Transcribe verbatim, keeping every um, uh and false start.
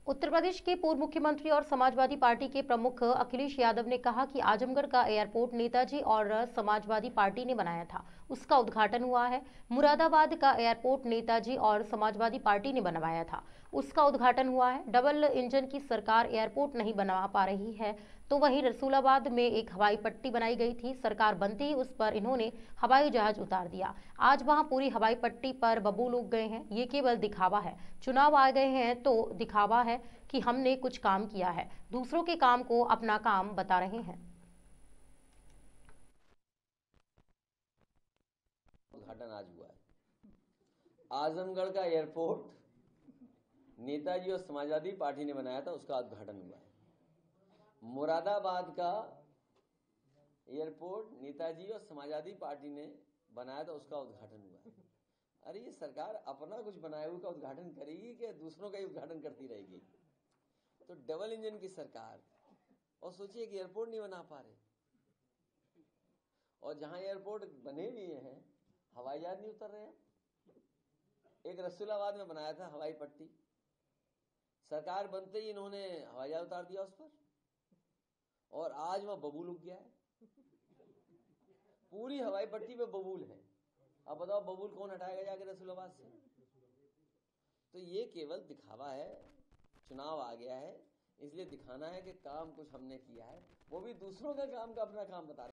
उत्तर प्रदेश के पूर्व मुख्यमंत्री और समाजवादी पार्टी के प्रमुख अखिलेश यादव ने कहा कि आजमगढ़ का एयरपोर्ट नेताजी और समाजवादी पार्टी ने बनाया था, उसका उद्घाटन हुआ है। मुरादाबाद का एयरपोर्ट नेताजी और समाजवादी पार्टी ने बनवाया था, उसका उद्घाटन हुआ है। डबल इंजन की सरकार एयरपोर्ट नहीं बना पा रही है, तो वहीं रसूलाबाद में एक हवाई पट्टी बनाई गई थी, सरकार बनते ही उस पर इन्होंने हवाई जहाज उतार दिया। आज वहां पूरी हवाई पट्टी पर बबूल उग गए हैं। ये केवल दिखावा है। चुनाव आ गए हैं तो दिखावा है कि हमने कुछ काम किया है, दूसरों के काम को अपना काम बता रहे हैं। उद्घाटन आज हुआ है। आजमगढ़ का एयरपोर्ट नेताजी और समाजवादी पार्टी ने बनाया था, उसका उद्घाटन हुआ है। मुरादाबाद का एयरपोर्ट नेताजी और समाजवादी पार्टी ने बनाया था, उसका उद्घाटन हुआ है। अरे ये सरकार अपना कुछ बनाए हुए का उद्घाटन करेगी कि दूसरों का ही उद्घाटन करती रहेगी? तो डबल इंजन की सरकार, और सोचिए कि एयरपोर्ट नहीं बना पा रहे, और जहां एयरपोर्ट बने भी हैं हवाई जहाज नहीं उतर रहे हैं। एक रसूलाबाद में बनाया था हवाई पट्टी, सरकार बनते ही इन्होंने हवाई जहाज उतार दिया उस पर, और आज वह बबूल उग गया है। पूरी हवाई पट्टी पे बबूल है। अब बताओ बबूल कौन हटाएगा जाके रसूलाबाद से? तो ये केवल दिखावा है। चुनाव आ गया है, इसलिए दिखाना है कि काम कुछ हमने किया है, वो भी दूसरों का काम का अपना काम बता रहे हैं।